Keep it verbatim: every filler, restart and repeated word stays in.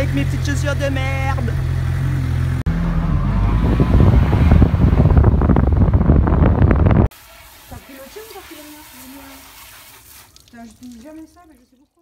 avec mes petites chaussures de merde. T'as pris le tien ou t'as pris le mien? Le mien. Putain, je dis jamais ça, mais je sais pourquoi.